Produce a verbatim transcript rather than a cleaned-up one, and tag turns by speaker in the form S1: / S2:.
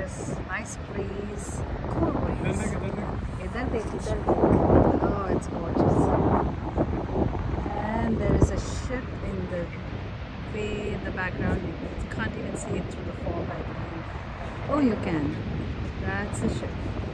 S1: gorgeous. Nice breeze, cool breeze. इधर देख, इधर देख. Oh, it's gorgeous. And there is a ship in the way in the background. You can't even see it through the fog, I believe. Oh, you can. That's a ship.